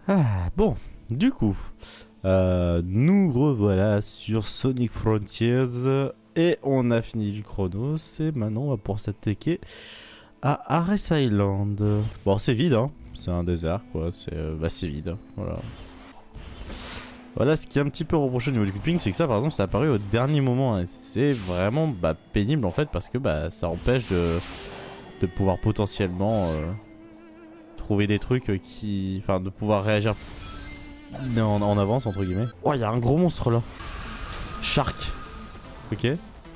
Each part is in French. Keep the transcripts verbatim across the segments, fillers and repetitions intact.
Ah, bon, du coup, euh, nous revoilà sur Sonic Frontiers et on a fini le chrono. Et maintenant, on va pouvoir s'attaquer à Ares Island. Bon, c'est vide, hein. C'est un désert, quoi. C'est euh, bah, c'est vide. Voilà. Voilà, ce qui est un petit peu reproché au niveau du clipping, c'est que ça, par exemple, ça a apparu au dernier moment. Et c'est vraiment bah, pénible en fait, parce que bah, ça empêche de, de pouvoir potentiellement euh, trouver des trucs qui. Enfin, de pouvoir réagir en, en avance, entre guillemets. Oh, il y a un gros monstre là. Shark. Ok.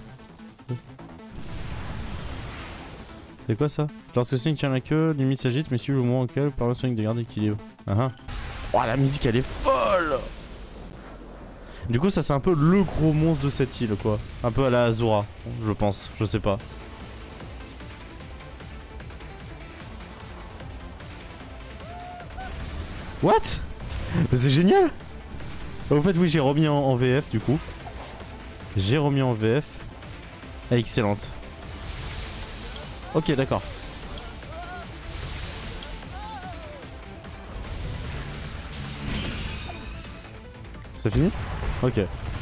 C'est quoi ça? Lorsque Sonic tient la queue, limite s'agite, mais suit le moment auquel permet Sonic de garder l'équilibre. Ah ah. Oh, la musique elle est folle! Du coup, ça c'est un peu le gros monstre de cette île, quoi. Un peu à la Azura, je pense. Je sais pas. What? C'est génial! Au fait, oui, j'ai remis en, en V F du coup. J'ai remis en V F. Ah, excellente. Ok, d'accord. C'est fini? Ok.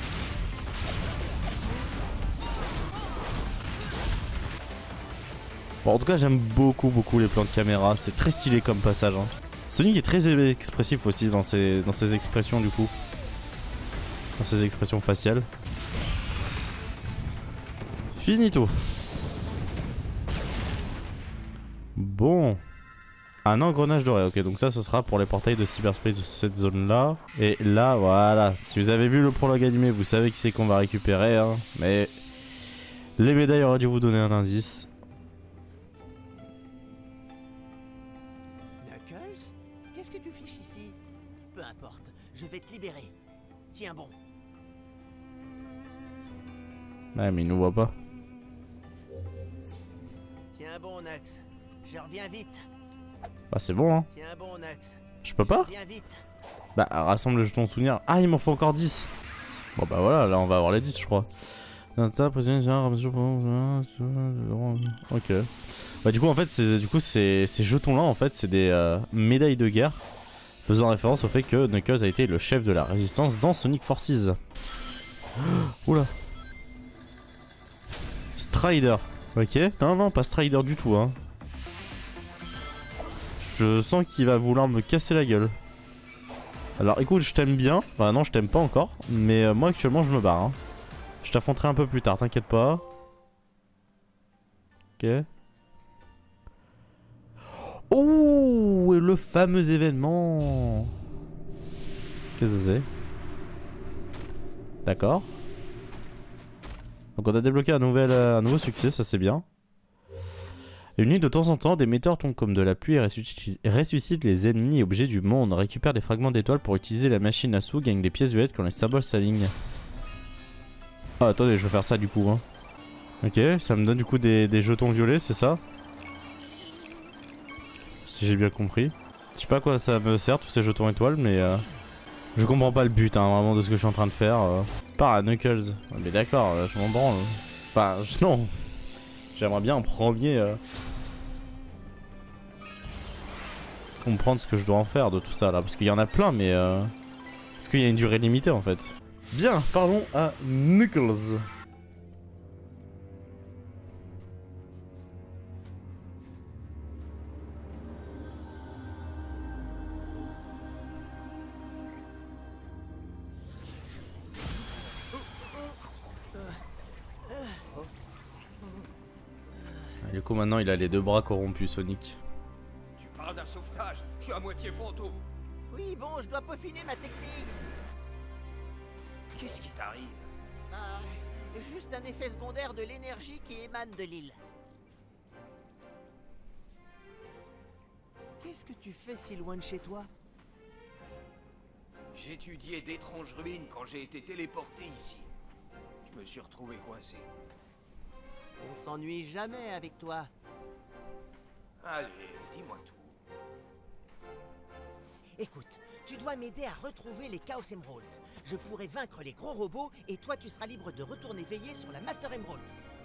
Bon, en tout cas, j'aime beaucoup, beaucoup les plans de caméra. C'est très stylé comme passage. Hein. Sonic est très expressif aussi dans ses, dans ses expressions, du coup. Dans ses expressions faciales. Finito. Bon. Un engrenage doré. Ok, donc ça, ce sera pour les portails de cyberspace de cette zone-là. Et là, voilà. Si vous avez vu le prologue animé, vous savez qui c'est qu'on va récupérer. Hein. Mais les médailles auraient dû vous donner un indice. Knuckles, qu'est-ce que tu fiches ici? Peu importe, je vais te libérer. Tiens bon. Ouais, mais il nous voit pas. Tiens bon, Nux. Je reviens vite. Bah, c'est bon, hein. Tiens bon, Nux. Je peux pas? Je reviens vite. Bah, rassemble le jeton souvenir. Ah, il m'en faut encore dix. Bon, bah voilà, là, on va avoir les dix, je crois. Ok. Bah, du coup, en fait, c'est du coup, ces jetons-là, en fait, c'est des euh, médailles de guerre. Faisant référence au fait que Knuckles a été le chef de la résistance dans Sonic Forces. Oula. Strider. Ok. Non, non, pas Strider du tout, hein. Je sens qu'il va vouloir me casser la gueule. Alors écoute, je t'aime bien. Bah non, je t'aime pas encore. Mais euh, moi actuellement, je me barre. Hein. Je t'affronterai un peu plus tard, t'inquiète pas. Ok. Oh, le fameux événement. Qu'est-ce que c'est? D'accord. Donc on a débloqué un, nouvel, euh, un nouveau succès, ça c'est bien. Une nuit de temps en temps, des météores tombent comme de la pluie et ressuscitent, ressuscitent les ennemis et objets du monde. On récupère des fragments d'étoiles pour utiliser la machine à sous, gagne des pièces violettes quand les symboles s'alignent. Ah attendez, je vais faire ça du coup. Hein. Ok, ça me donne du coup des, des jetons violets, c'est ça? Si j'ai bien compris. Je sais pas à quoi ça me sert tous ces jetons étoiles, mais euh, je comprends pas le but hein, vraiment de ce que je suis en train de faire. Euh. Par à Knuckles. Mais d'accord, je m'en branle. Enfin, je, non. J'aimerais bien en premier euh, comprendre ce que je dois en faire de tout ça là. Parce qu'il y en a plein, mais euh, est-ce qu'il y a une durée limitée en fait? Bien, parlons à Knuckles. Du coup maintenant il a les deux bras corrompus, Sonic. Tu parles d'un sauvetage, je suis à moitié fantôme. Oui, bon, je dois peaufiner ma technique. Qu'est-ce qui t'arrive? Ah, juste un effet secondaire de l'énergie qui émane de l'île. Qu'est-ce que tu fais si loin de chez toi? J'étudiais d'étranges ruines quand j'ai été téléporté ici. Je me suis retrouvé coincé. On s'ennuie jamais avec toi. Allez, dis-moi tout. Écoute, tu dois m'aider à retrouver les Chaos Emeralds. Je pourrai vaincre les gros robots et toi tu seras libre de retourner veiller sur la Master Emerald.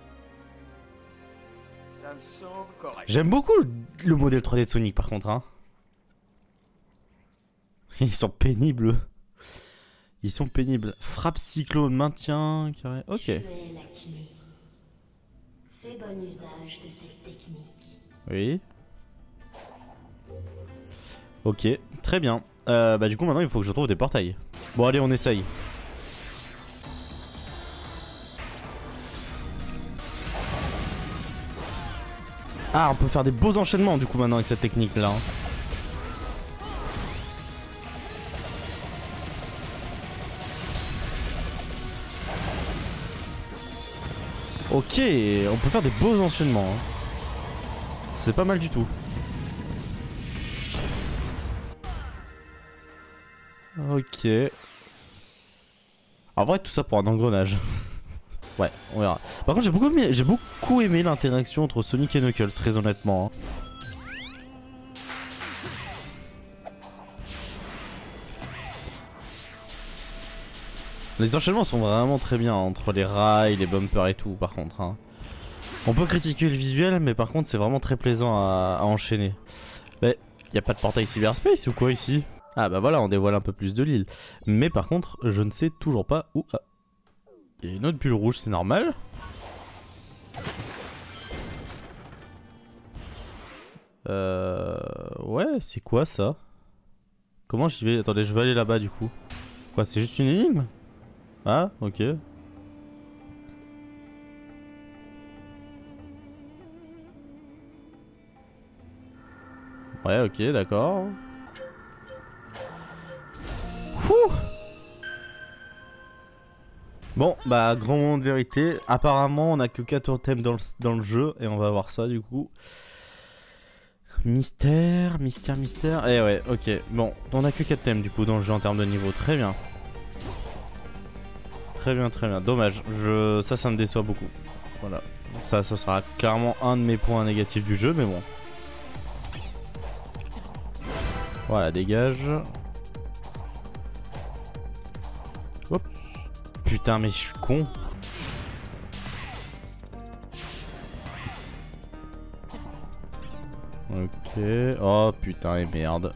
Ça me semble correct. J'aime beaucoup le, le modèle trois D de Sonic par contre. Hein. Ils sont pénibles. Ils sont pénibles. Frappe cyclone, maintien, carré. Ok. Tu es l'alchimie. Fais bon usage de cette technique. Oui. Ok, très bien. Euh, bah du coup maintenant il faut que je trouve des portails. Bon allez, on essaye. Ah, on peut faire des beaux enchaînements du coup maintenant avec cette technique là. Ok, on peut faire des beaux enchaînements. Hein. C'est pas mal du tout. Ok. En vrai, tout ça pour un engrenage. Ouais, on verra. Par contre, j'ai beaucoup aimé, j'ai beaucoup aimé l'interaction entre Sonic et Knuckles, très honnêtement. Hein. Les enchaînements sont vraiment très bien entre les rails, les bumpers et tout, par contre. Hein. On peut critiquer le visuel, mais par contre, c'est vraiment très plaisant à, à enchaîner. Mais y a pas de portail cyberspace ou quoi ici? Ah bah voilà, on dévoile un peu plus de l'île. Mais par contre, je ne sais toujours pas où... Ah. Il y a une autre bulle rouge, c'est normal. Euh... Ouais, c'est quoi ça? Comment j'y vais? Attendez, je vais aller là-bas du coup. Quoi, c'est juste une énigme? Ah, ok. Ouais, ok, d'accord. Ouh. Bon, bah, grand moment de vérité. Apparemment, on a que quatre thèmes dans le, dans le jeu. Et on va voir ça, du coup. Mystère, mystère, mystère. Eh ouais, ok. Bon, on a que quatre thèmes, du coup, dans le jeu en termes de niveau. Très bien. Très bien, très bien. Dommage. Je... Ça, ça me déçoit beaucoup. Voilà. Ça, ça sera clairement un de mes points négatifs du jeu, mais bon. Voilà, dégage. Hop. Putain, mais je suis con. Ok. Oh putain, et merde.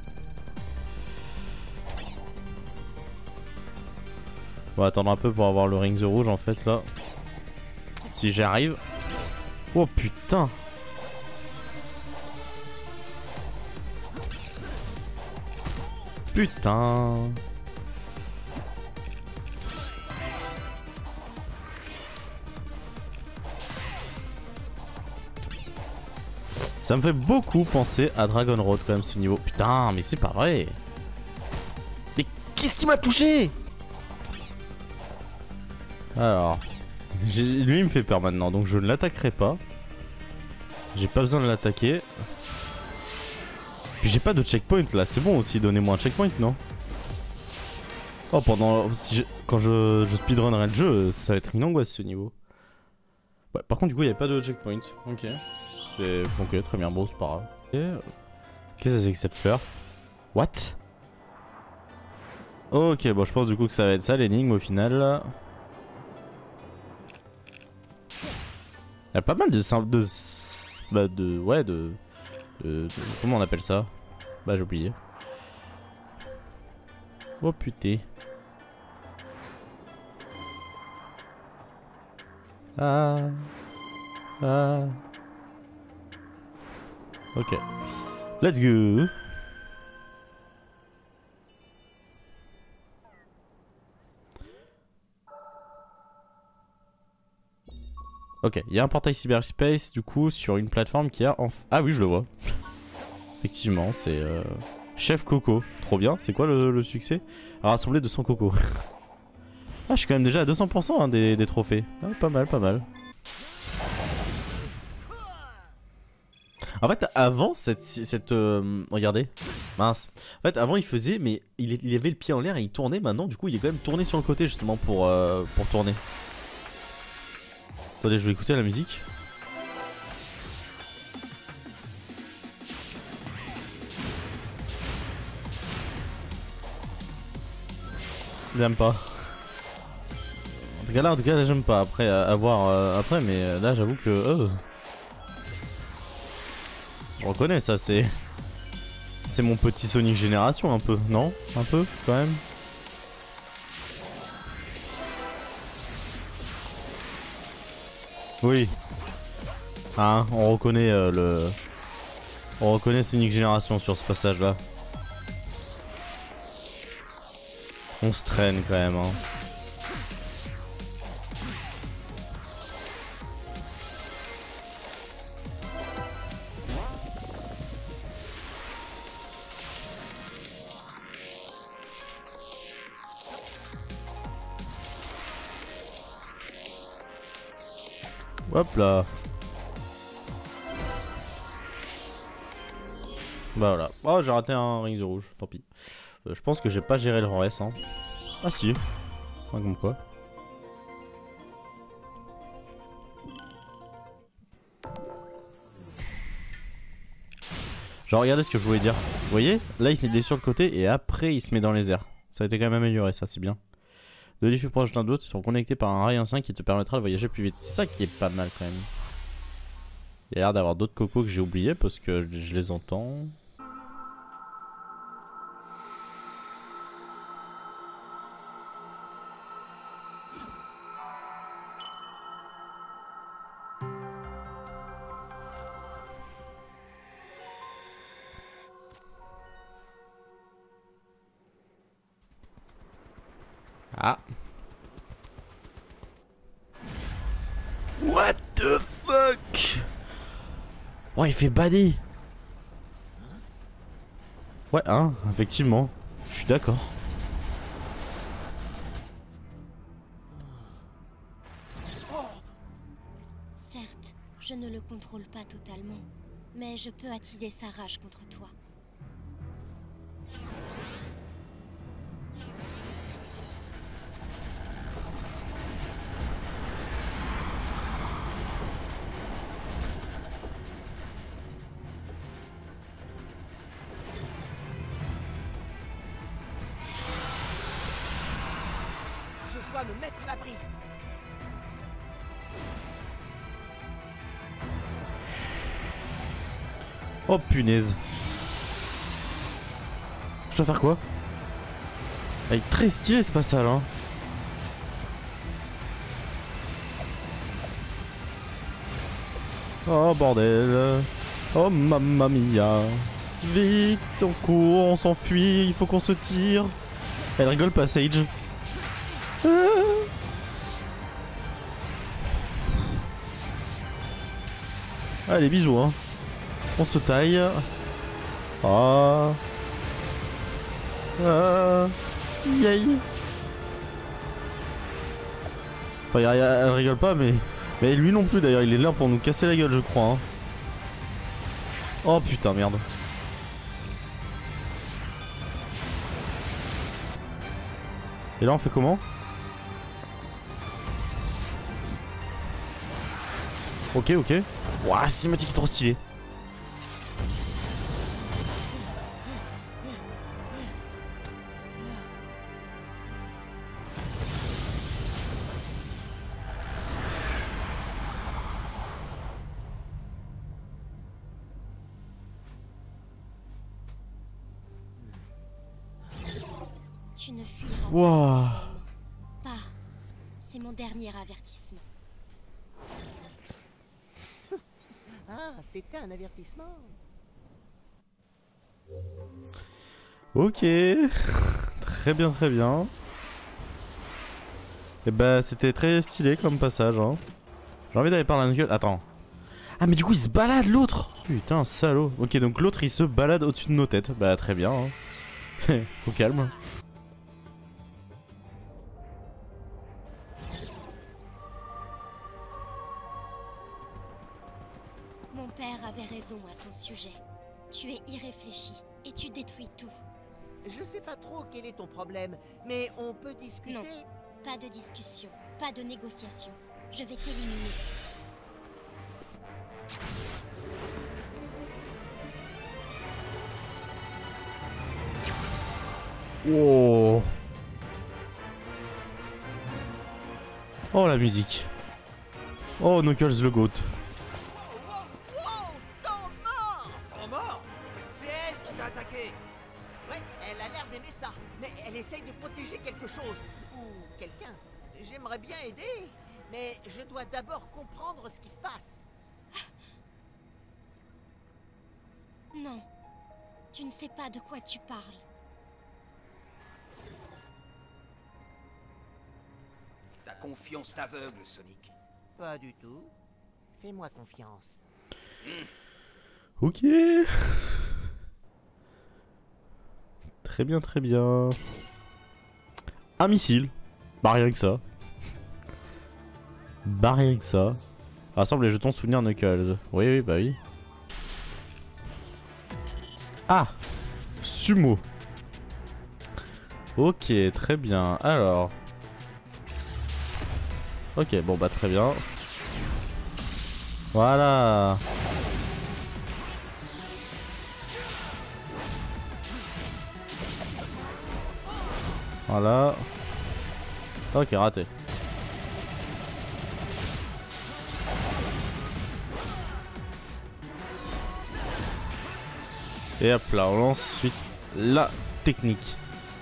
On va attendre un peu pour avoir le ring the rouge en fait là. Si j'y arrive. Oh putain. Putain. Ça me fait beaucoup penser à Dragon Road quand même ce niveau. Putain, mais c'est pas vrai. Mais qu'est-ce qui m'a touché? Alors, lui il me fait peur maintenant, donc je ne l'attaquerai pas. J'ai pas besoin de l'attaquer. Puis j'ai pas de checkpoint là, c'est bon aussi, donnez-moi un checkpoint, non? Oh, pendant... Si je, quand je, je speedrunnerai le jeu, ça va être une angoisse ce niveau. Ouais, par contre du coup il n'y avait pas de checkpoint, ok. C'est... Ok, très bien, bon c'est pas grave. Qu'est-ce que c'est que cette fleur? What? Ok, bon je pense du coup que ça va être ça l'énigme au final. Il y a pas mal de... de, bah, de ouais, de, de, de... Comment on appelle ça? Bah j'ai oublié. Oh putain. Ah. Ah. Ok. Let's go. Ok, il y a un portail cyberspace du coup sur une plateforme qui a en... Ah oui, je le vois. Effectivement, c'est euh... Chef Coco. Trop bien, c'est quoi le, le succès? À rassembler deux cents cocos. Ah, je suis quand même déjà à deux cents pour cent hein, des, des trophées. Ah, pas mal, pas mal. En fait, avant, cette... cette euh... regardez. Mince. En fait, avant, il faisait, mais il, il avait le pied en l'air et il tournait. Maintenant, du coup, il est quand même tourné sur le côté justement pour, euh, pour tourner. Attendez, je vais écouter la musique. J'aime pas. En tout cas là, en tout cas là, j'aime pas. Après, à, à voir euh, après, mais là, j'avoue que. Oh. Je reconnais ça, c'est. C'est mon petit Sonic Génération un peu, non? Un peu quand même. Oui. Hein, on reconnaît euh, le... On reconnaît Sonic Génération sur ce passage là. On se traîne quand même hein. Hop là. Bah voilà. Oh, j'ai raté un ring de rouge, tant pis. Euh, je pense que j'ai pas géré le reste. Hein. Ah si. Ouais, comme quoi. Genre regardez ce que je voulais dire. Vous voyez? Là il est sur le côté et après il se met dans les airs. Ça a été quand même amélioré, ça c'est bien. Deux diffus proches l'un de l'autre sont connectés par un rail ancien qui te permettra de voyager plus vite. C'est ça qui est pas mal quand même. Il y a l'air d'avoir d'autres cocos que j'ai oubliés parce que je les entends. Ah. What the fuck? Oh, il fait bader. Ouais, hein, effectivement. Je suis d'accord. Certes, je ne le contrôle pas totalement, mais je peux attiser sa rage contre toi. Je dois me mettre à l'abri. Oh punaise. Je dois faire quoi? Il est très stylé ce passage hein. Oh bordel. Oh mamma mia. Vite, on court, on s'enfuit, il faut qu'on se tire. Elle rigole pas Sage. Ah. Allez bisous hein. On se taille. Ah. Ah. Yay. Enfin, y a, y a, elle rigole pas mais... Mais lui non plus d'ailleurs, il est là pour nous casser la gueule je crois hein. Oh putain merde. Et là on fait comment? Ok ok. Ouah, cinématique trop stylée. Tu ne fuiras Wow. pas. Pars. C'est mon dernier avertissement. Ah, c'était un avertissement. Ok. Très bien très bien. Et bah c'était très stylé comme passage hein. J'ai envie d'aller par la gueule. Attends. Ah mais du coup il se balade l'autre. Putain salaud. Ok donc l'autre il se balade au-dessus de nos têtes. Bah très bien hein. Au calme. Mon père avait raison à ton sujet. Tu es irréfléchi et tu détruis tout. Je sais pas trop quel est ton problème, mais on peut discuter. Non. Pas de discussion, pas de négociation. Je vais t'éliminer. Oh. Oh la musique. Oh Knuckles le goat. Temps mort! C'est elle qui t'a attaqué! Mais elle essaye de protéger quelque chose. Ou quelqu'un. J'aimerais bien aider, mais je dois d'abord comprendre ce qui se passe. Non, tu ne sais pas de quoi tu parles. Ta confiance t'aveugle, Sonic. Pas du tout. Fais-moi confiance. Ok. Très bien, très bien. Un missile. Bah rien que ça. Bah rien que ça. Rassemble les jetons souvenirs Knuckles. Oui, oui, bah oui. Ah, sumo. Ok, très bien. Alors. Ok, bon bah très bien. Voilà. Voilà. Ok, raté. Et hop là, on lance ensuite la technique.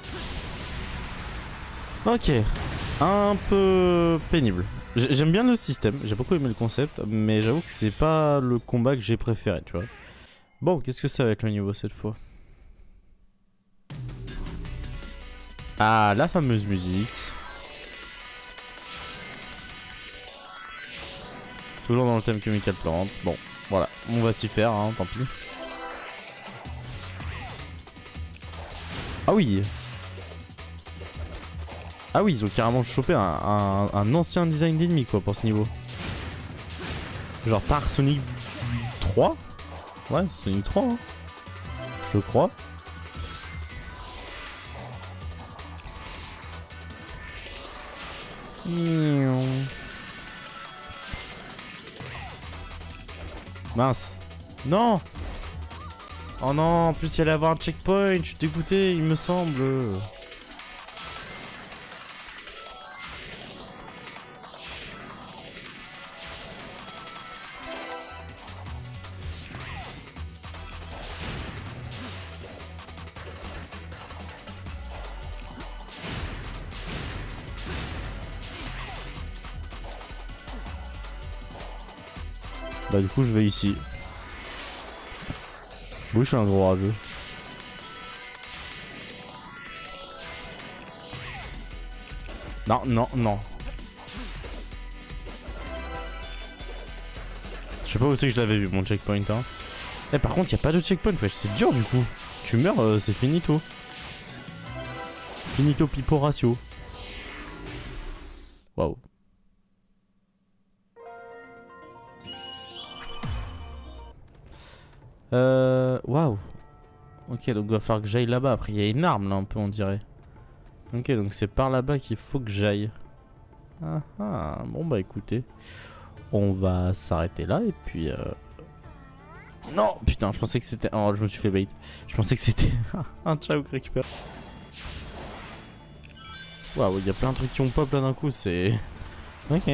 Ok, un peu pénible. J'aime bien le système, j'ai beaucoup aimé le concept, mais j'avoue que c'est pas le combat que j'ai préféré, tu vois. Bon, qu'est-ce que ça va être le niveau cette fois? Ah, la fameuse musique. Toujours dans le thème Chemical Plant. Bon, voilà, on va s'y faire, hein, tant pis. Ah oui. Ah oui, ils ont carrément chopé un, un, un ancien design d'ennemi quoi pour ce niveau. Genre par Sonic trois. Ouais, Sonic trois, hein. Je crois. Mince. Non. Oh non, en plus il allait avoir un checkpoint, je suis dégoûté, il me semble. Bah du coup je vais ici. Oui, je suis un gros rageux. Non, non, non. Je sais pas où c'est que je l'avais vu mon checkpoint. Hein. Eh, par contre, il n'y a pas de checkpoint. C'est dur du coup. Tu meurs, euh, c'est finito. Finito pipo ratio. Waouh. Euh... Waouh. Ok, donc il va falloir que j'aille là-bas. Après, il y a une arme là un peu, on dirait. Ok, donc c'est par là-bas qu'il faut que j'aille. Ah ah. Bon bah écoutez. On va s'arrêter là et puis... Euh... Non, putain, je pensais que c'était... Oh, je me suis fait bait. Je pensais que c'était un Chao récupère. Waouh, il y a plein de trucs qui ont pop là d'un coup, c'est... Ok.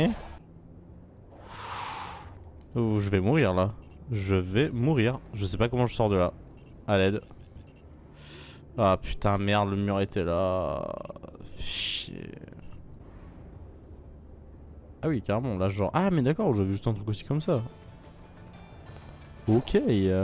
Oh, je vais mourir là. Je vais mourir. Je sais pas comment je sors de là. À l'aide. Ah putain, merde, le mur était là. Chier. Ah oui, carrément, là genre... Ah mais d'accord, j'avais juste un truc aussi comme ça. Ok. Euh...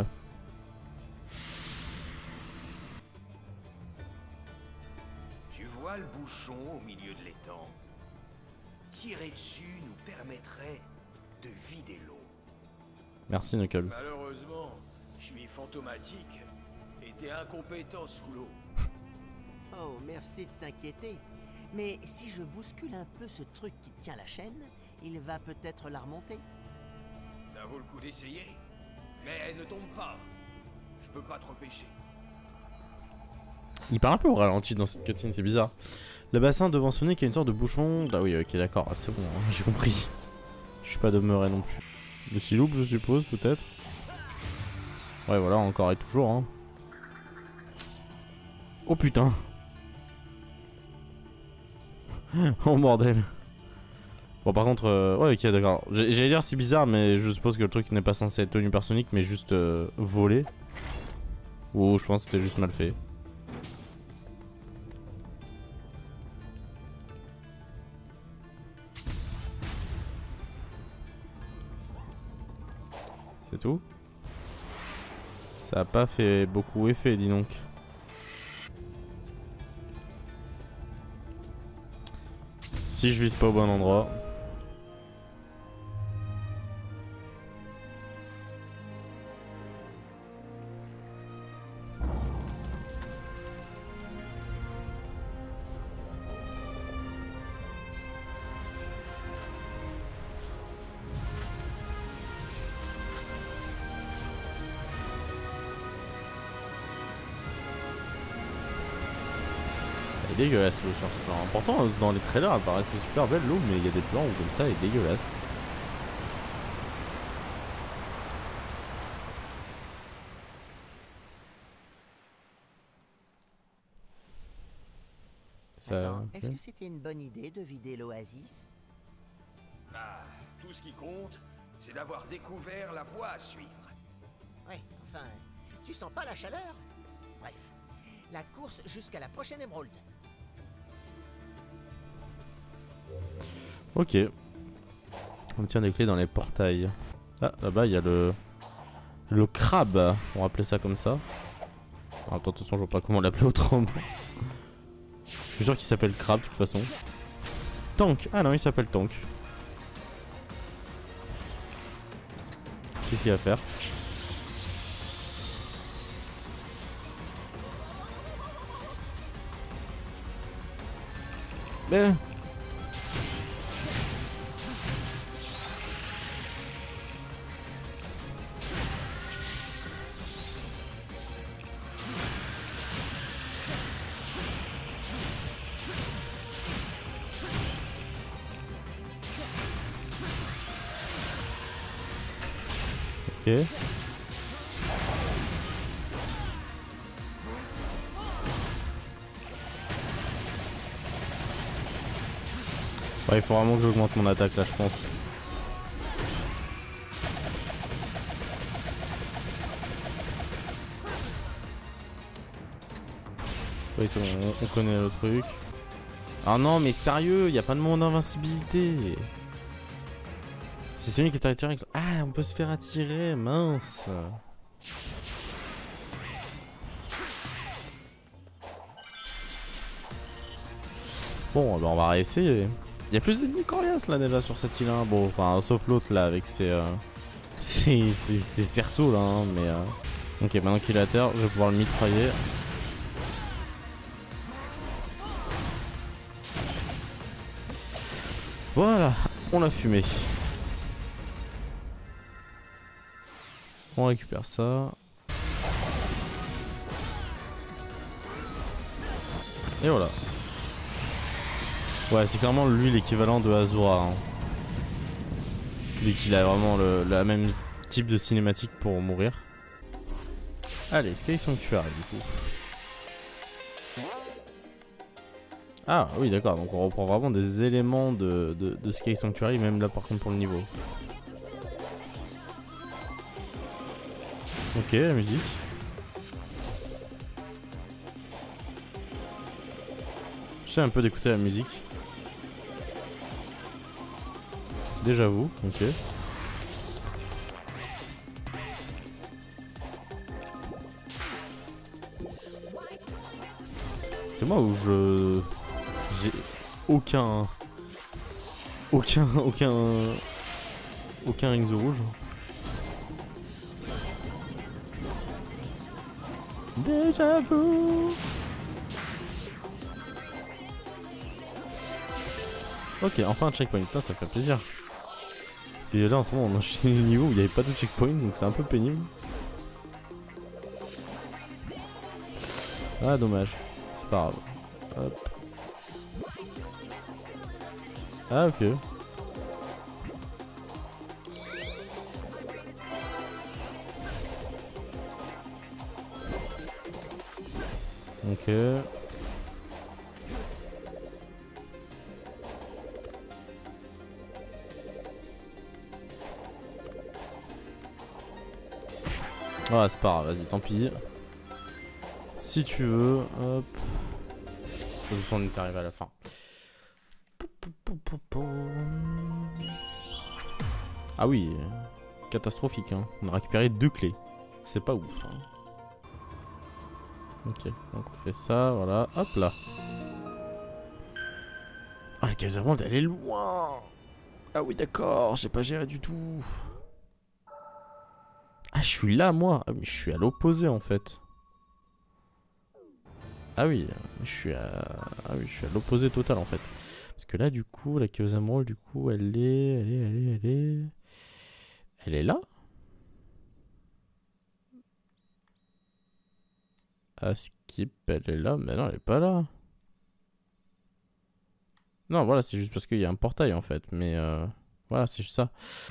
Tu vois le bouchon au milieu de l'étang? Tirer dessus nous permettrait de vider l'eau. Merci Knuckles. Malheureusement, je suis fantomatique et t'es incompétent sous l'eau. Oh, merci de t'inquiéter. Mais si je bouscule un peu ce truc qui tient la chaîne, il va peut-être la remonter. Ça vaut le coup d'essayer. Mais elle ne tombe pas. Je peux pas te repêcher. Il parle un peu au ralenti dans cette cutscene, c'est bizarre. Le bassin devant Sonic a une sorte de bouchon. Ah oui, ok, d'accord, c'est bon, hein, j'ai compris. Je suis pas demeuré non plus. Le siloupe, je suppose, peut-être. Ouais, voilà, encore et toujours. Hein. Oh putain. Oh bordel. Bon, par contre, euh... ouais, ok, d'accord. J'allais dire c'est bizarre, mais je suppose que le truc n'est pas censé être tenu par Sonic, mais juste euh, volé. Ou je pense que c'était juste mal fait. C'est tout. Ça a pas fait beaucoup effet, dis donc. Si je vise pas au bon endroit. Elle est dégueulasse l'eau sur ce plan. Pourtant dans les trailers elle paraissait super belle l'eau, mais il y a des plans où comme ça elle est dégueulasse. Ça... Est-ce que c'était une bonne idée de vider l'oasis? Bah, tout ce qui compte, c'est d'avoir découvert la voie à suivre. Ouais, enfin, tu sens pas la chaleur? Bref, la course jusqu'à la prochaine émeraude. Ok. On tient des clés dans les portails. Ah, là-bas, il y a le... Le crabe. On va appeler ça comme ça. Attends, de toute façon, je vois pas comment l'appeler autrement. Je suis sûr qu'il s'appelle crabe, de toute façon. Tank. Ah non, il s'appelle Tank. Qu'est-ce qu'il va faire? Mais... Ok. Ouais, il faut vraiment que j'augmente mon attaque là, je pense. Oui, c'est bon, on, on connaît le truc. Ah non, mais sérieux, y a pas de monde d'invincibilité. C'est celui qui est attiré avec... Ah, on peut se faire attirer, mince. Bon, bah on va réessayer. Il y a plus d'ennemis coriaces là déjà sur cette île. Hein. Bon, enfin, sauf l'autre là avec ses, euh, ses, ses, ses cerceaux là. Hein, mais euh... ok, maintenant qu'il est à terre, je vais pouvoir le mitrailler. Voilà, on l'a fumé. On récupère ça. Et voilà. Ouais, c'est clairement lui l'équivalent de Azura. Hein. Vu qu'il a vraiment le, le même type de cinématique pour mourir. Allez, Sky Sanctuary du coup. Ah oui d'accord, donc on reprend vraiment des éléments de, de, de Sky Sanctuary, même là par contre pour le niveau. Ok, la musique. J'essaie un peu d'écouter la musique. Déjà vous, ok. C'est moi où je... J'ai aucun... Aucun... Aucun... Aucun rings rouge. Déjà vu. Ok, enfin un checkpoint, putain ça fait plaisir. Parce que là en ce moment on a enchaîné le niveau où il n'y avait pas de checkpoint, donc c'est un peu pénible. Ah dommage, c'est pas grave. Hop. Ah ok. Ok. Ah c'est pas grave, vas-y tant pis. Si tu veux, hop. On est arrivé à la fin. Ah oui. catastrophique. Hein. On a récupéré deux clés. C'est pas ouf. Hein. Ok, donc on fait ça, voilà, hop là. Ah, la case avant, elle est loin. Ah oui, d'accord, j'ai pas géré du tout. Ah, je suis là, moi. Ah, mais je suis à l'opposé, en fait. Ah oui, je suis à... Ah oui, je suis à l'opposé total, en fait. Parce que là, du coup, la case émeraude, du coup, elle est... Elle est... Elle est... Elle est... Elle est là. Ah, skip, elle est là. Mais non, elle est pas là. Non, voilà, c'est juste parce qu'il y a un portail en fait. Mais euh, voilà, c'est juste ça.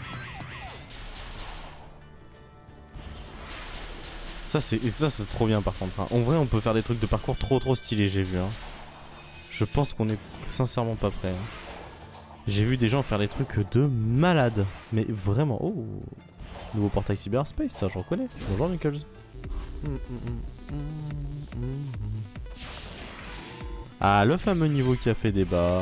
Ça, c'est ça, c'est trop bien par contre. Hein. En vrai, on peut faire des trucs de parcours trop trop stylés, j'ai vu. Hein. Je pense qu'on est sincèrement pas prêt. Hein. J'ai vu des gens faire des trucs de malade. Mais vraiment. Oh, nouveau portail cyberspace, ça, je reconnais. Bonjour, Nichols. Ah, le fameux niveau qui a fait débat.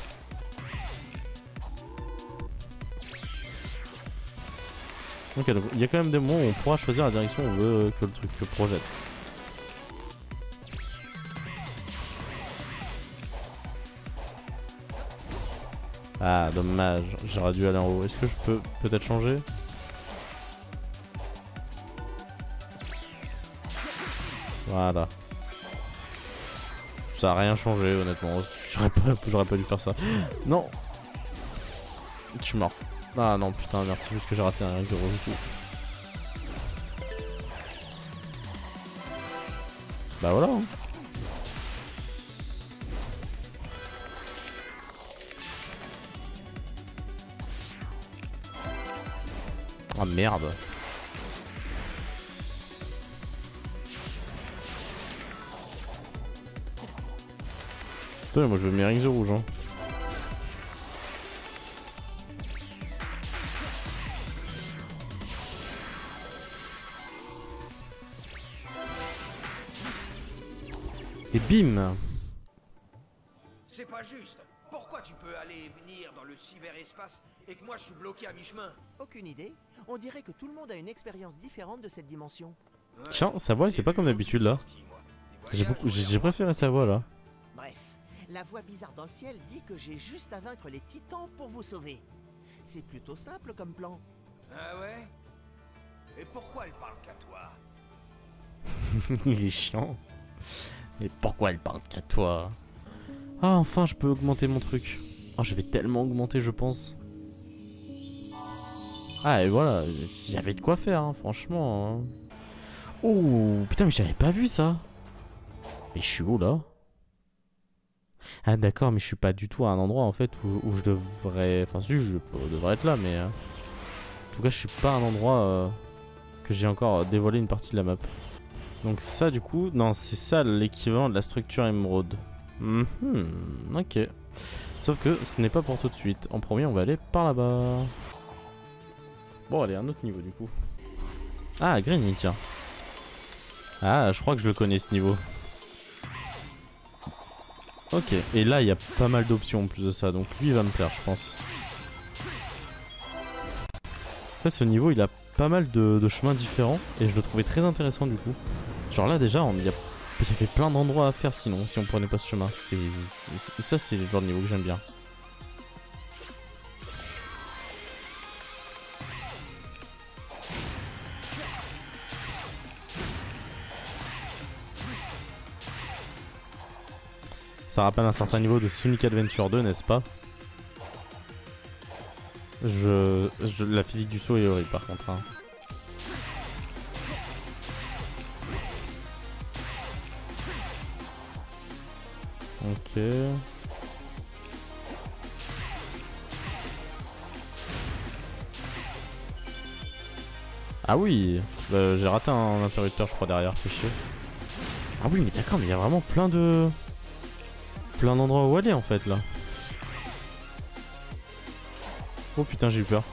Ok, donc il y a quand même des moments où on pourra choisir la direction où on veut que le truc le projette. Ah, dommage. J'aurais dû aller en haut. Est-ce que je peux peut-être changer? Voilà. Ça a rien changé honnêtement. J'aurais pas, j'aurais pas dû faire ça. Non. Je suis mort. Ah non putain merci, juste que j'ai raté un zéro du coup. Bah voilà. Hein. Ah merde. Putain, moi je veux mes rings rouges hein. Et bim. C'est pas juste. Pourquoi tu peux aller et venir dans le cyberespace et que moi je suis bloqué à mi-chemin? Aucune idée. On dirait que tout le monde a une expérience différente de cette dimension. Ouais, Tiens, sa voix était pas comme d'habitude là. J'ai beaucoup, j'ai préféré sa voix là. Bref, la voix bizarre dans le ciel dit que j'ai juste à vaincre les titans pour vous sauver. C'est plutôt simple comme plan. Ah ouais? Et pourquoi elle parle qu'à toi? Il est chiant. Mais pourquoi elle parle qu'à toi? Ah enfin je peux augmenter mon truc. Oh je vais tellement augmenter je pense. Ah et voilà, il y avait de quoi faire hein, franchement. Hein. Oh putain mais j'avais pas vu ça. Mais je suis où là? Ah d'accord mais je suis pas du tout à un endroit en fait où, où je devrais... Enfin si je devrais être là mais... Euh... En tout cas je suis pas à un endroit euh, que j'ai encore dévoilé une partie de la map. Donc ça du coup, non c'est ça l'équivalent de la structure émeraude. Mm-hmm, ok. Sauf que ce n'est pas pour tout de suite. En premier on va aller par là-bas. Bon allez un autre niveau du coup. Ah Green tiens. Ah je crois que je le connais ce niveau. Ok et là il y a pas mal d'options en plus de ça. Donc lui il va me plaire je pense. En fait ce niveau il a pas mal de, de chemins différents. Et je le trouvais très intéressant du coup. Genre là déjà il y, y avait plein d'endroits à faire sinon si on prenait pas ce chemin. C'est, c'est, ça c'est le genre de niveau que j'aime bien. Ça rappelle un certain niveau de Sonic Adventure deux n'est-ce pas? je, je, La physique du saut est horrible par contre hein. Ok. Ah oui, bah, j'ai raté un interrupteur je crois derrière, fait chier. Ah oui mais d'accord mais il y a vraiment plein de... Plein d'endroits où aller en fait là. Oh putain j'ai eu peur.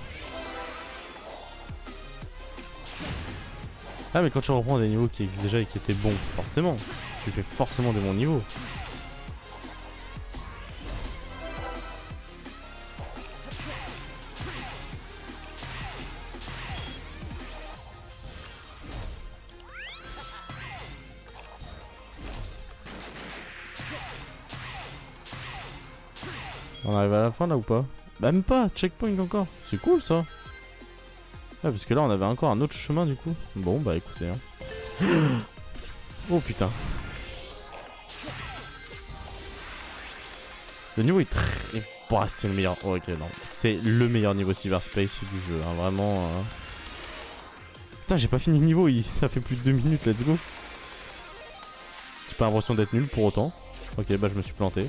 Ah mais quand tu reprends des niveaux qui existent déjà et qui étaient bons, forcément, tu fais forcément des bons niveaux. On arrive à la fin là ou pas? Bah même pas, checkpoint encore. C'est cool ça. Ouais, parce que là on avait encore un autre chemin du coup. Bon bah écoutez. Hein. Oh putain. Le niveau est très... Bah, c'est le meilleur. Oh, ok, non. C'est le meilleur niveau cyberspace du jeu. Hein. Vraiment. Hein. Putain, j'ai pas fini le niveau. Il... Ça fait plus de deux minutes. Let's go. J'ai pas l'impression d'être nul pour autant. Ok, bah je me suis planté.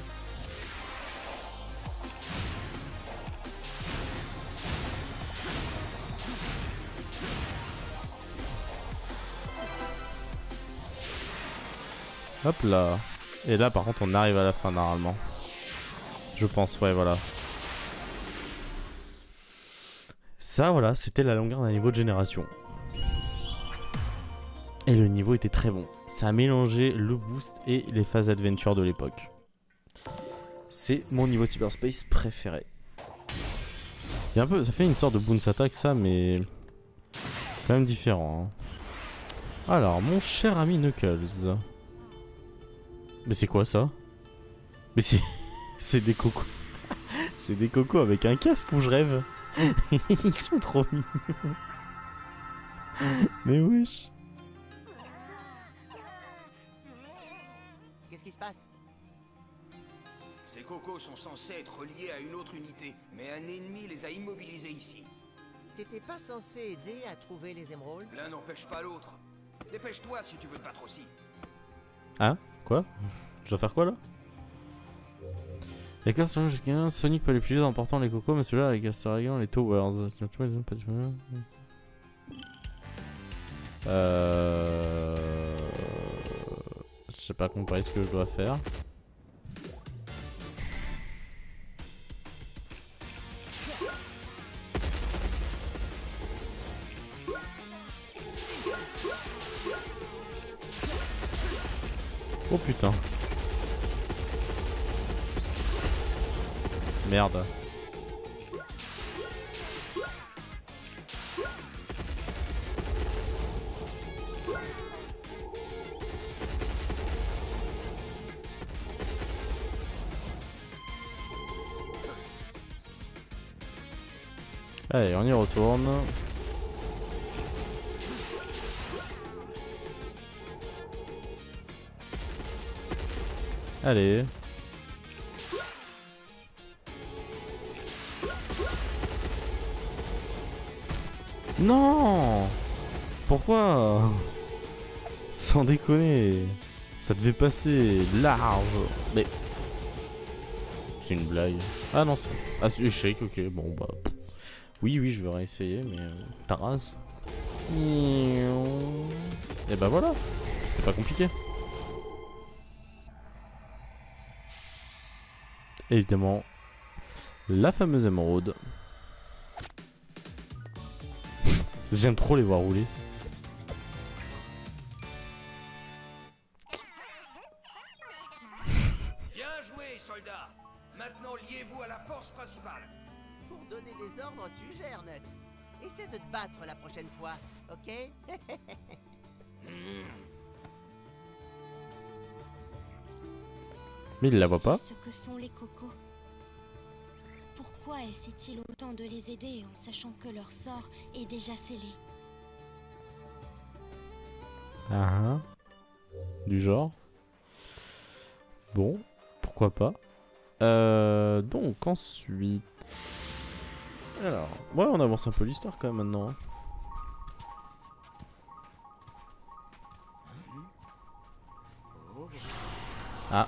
Hop là. Et là, par contre, on arrive à la fin normalement. Je pense, ouais, voilà. Ça, voilà, c'était la longueur d'un niveau de génération. Et le niveau était très bon. Ça a mélangé le boost et les phases adventure de l'époque. C'est mon niveau cyberspace préféré. Il y a un peu, ça fait une sorte de bounce attack ça, mais quand même différent. Hein. Alors, mon cher ami Knuckles. Mais c'est quoi ça? Mais c'est... c'est des cocos. C'est des cocos avec un casque où je rêve. Ils sont trop mignons. Mais wesh. Qu'est-ce qui se passe? Ces cocos sont censés être reliés à une autre unité, mais un ennemi les a immobilisés ici. T'étais pas censé aider à trouver les émeraudes? L'un n'empêche pas l'autre. Dépêche-toi si tu veux te battre aussi. Hein? Quoi? Je dois faire quoi là? Les cartes sont jusqu'à Sonic peut les plus en portant les cocos, mais celui-là avec Astarogon, les Towers. Euh... Je sais pas comparer ce que je dois faire. Oh putain. Merde. Allez, on y retourne. Allez. Non! Pourquoi? Sans déconner. Ça devait passer large. Mais... c'est une blague. Ah non, c'est... Ah, c'est échec, ok. Bon, bah... Oui, oui, je vais réessayer, mais... Euh, ta race. Et bah voilà. C'était pas compliqué. Évidemment, la fameuse émeraude. J'aime trop les voir rouler. Bien joué, soldats. Maintenant, liez-vous à la force principale. Pour donner des ordres, tu gères, Nux. Essaie de te battre la prochaine fois, ok? Mais il la voit pas. Ce que sont les cocos. Pourquoi essaie-t-il autant de les aider en sachant que leur sort est déjà scellé? Ah, du genre. Bon, pourquoi pas. Euh, donc ensuite... Alors, ouais, on avance un peu l'histoire quand même maintenant. Hein. Ah.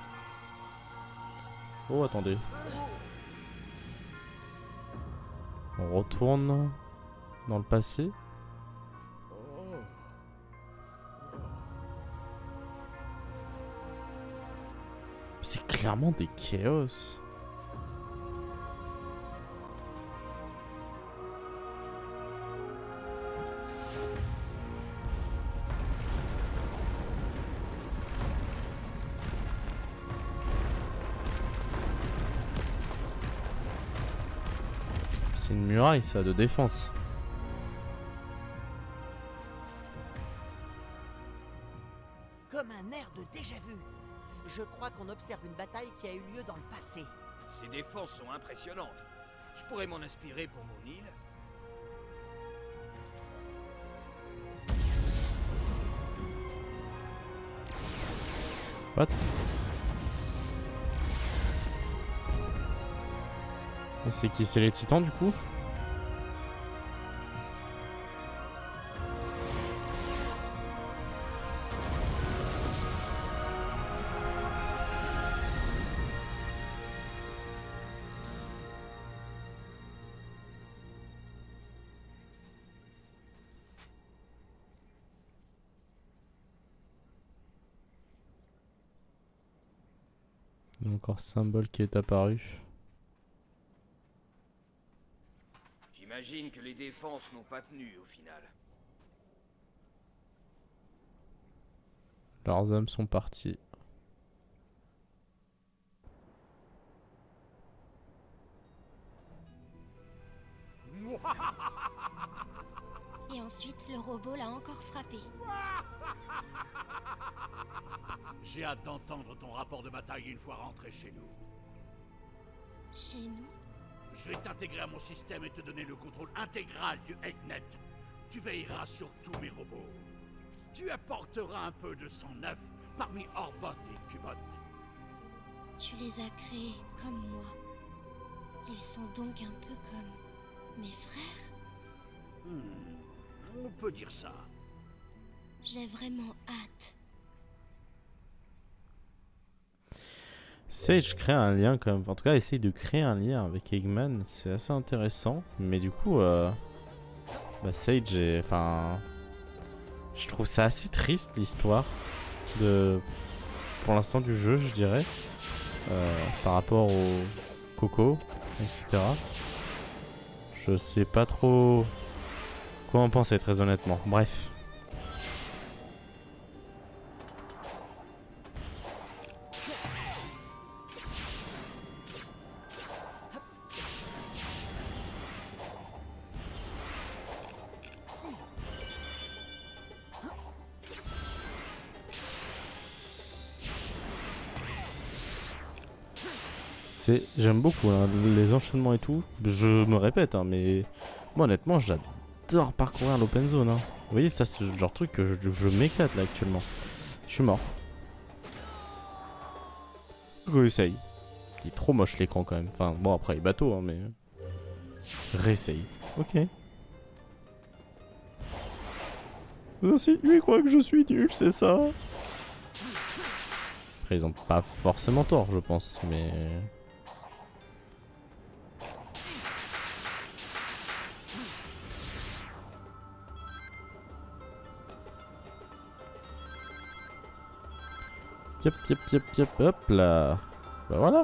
Oh, attendez. On retourne dans le passé. C'est clairement des chaos. C'est une muraille, ça, de défense. Comme un air de déjà-vu. Je crois qu'on observe une bataille qui a eu lieu dans le passé. Ses défenses sont impressionnantes. Je pourrais m'en inspirer pour mon île. What? Et c'est qui? C'est les titans du coup? Encore symbole qui est apparu. J'imagine que les défenses n'ont pas tenu au final. Leurs âmes sont parties. Et ensuite, le robot l'a encore frappé. J'ai hâte d'entendre ton rapport de bataille une fois rentré chez nous. Chez nous? Je vais t'intégrer à mon système et te donner le contrôle intégral du Eggnet. Tu veilleras sur tous mes robots. Tu apporteras un peu de sang neuf parmi Orbot et Cubot. Tu les as créés comme moi. Ils sont donc un peu comme mes frères? Hmm, on peut dire ça. J'ai vraiment hâte. Sage crée un lien quand même. En tout cas, essaye de créer un lien avec Eggman. C'est assez intéressant. Mais du coup, euh, bah Sage est... Enfin... Je trouve ça assez triste l'histoire de... Pour l'instant du jeu, je dirais. Euh, par rapport au Coco, et cetera. Je sais pas trop quoi en penser, très honnêtement. Bref. J'aime beaucoup hein, les enchaînements et tout. Je me répète, hein, mais moi honnêtement, j'adore parcourir l'open zone. Hein. Vous voyez, ça c'est le genre de truc que je, je m'éclate là actuellement. Je suis mort. Réessaye. Il est trop moche l'écran quand même. Enfin, bon, après, il est bateau, hein, mais. Réessaye. Ok. Vous aussi, lui croit que je suis nul, c'est ça? Après, ils ont pas forcément tort, je pense, mais. Yep, yep, yep, yep, hop là. Bah voilà.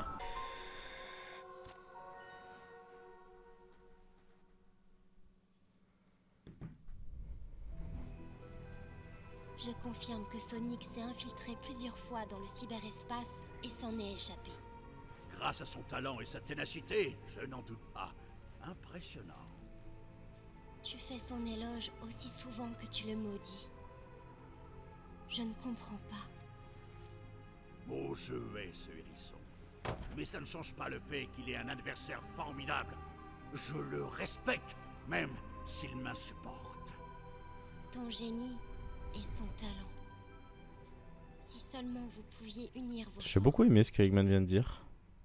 Je confirme que Sonic s'est infiltré plusieurs fois dans le cyberespace et s'en est échappé. Grâce à son talent et sa ténacité, je n'en doute pas. Impressionnant. Tu fais son éloge aussi souvent que tu le maudis. Je ne comprends pas. Beau jeu est ce hérisson. Mais ça ne change pas le fait qu'il est un adversaire formidable. Je le respecte, même s'il m'insupporte. Ton génie et son talent. Si seulement vous pouviez unir vos... J'ai beaucoup aimé ce que Eggman vient de dire.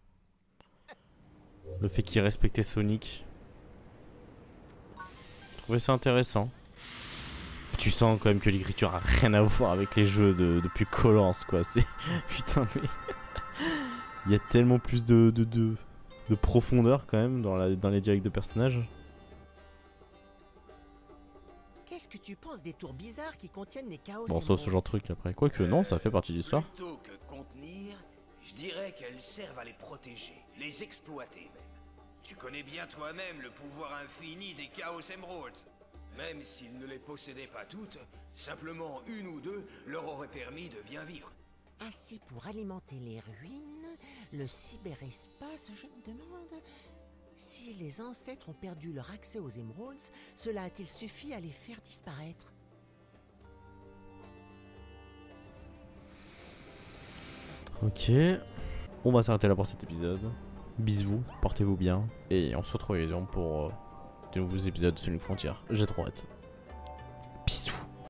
Le fait qu'il respectait Sonic. Je trouvais ça intéressant. Tu sens quand même que l'écriture a rien à voir avec les jeux de, depuis Colance quoi. C'est putain mais il y a tellement plus de de, de de profondeur quand même dans la dans les dialectes de personnages. Qu'est-ce que tu penses des tours bizarres qui contiennent les chaos? Bon sauf ce genre de truc après. Quoique non, ça fait partie de l'histoire. Plutôt que contenir, je dirais qu'elles servent à les protéger, les exploiter même. Tu connais bien toi-même le pouvoir infini des Chaos Emeralds. Même s'ils ne les possédaient pas toutes, simplement une ou deux leur auraient permis de bien vivre. Assez pour alimenter les ruines, le cyberespace, je me demande si les ancêtres ont perdu leur accès aux Emeralds, cela a-t-il suffi à les faire disparaître? Ok, on va s'arrêter là pour cet épisode. bisous, portez-vous bien, et on se retrouve pour euh, de nouveaux épisodes de Sonic Frontier. J'ai trop hâte.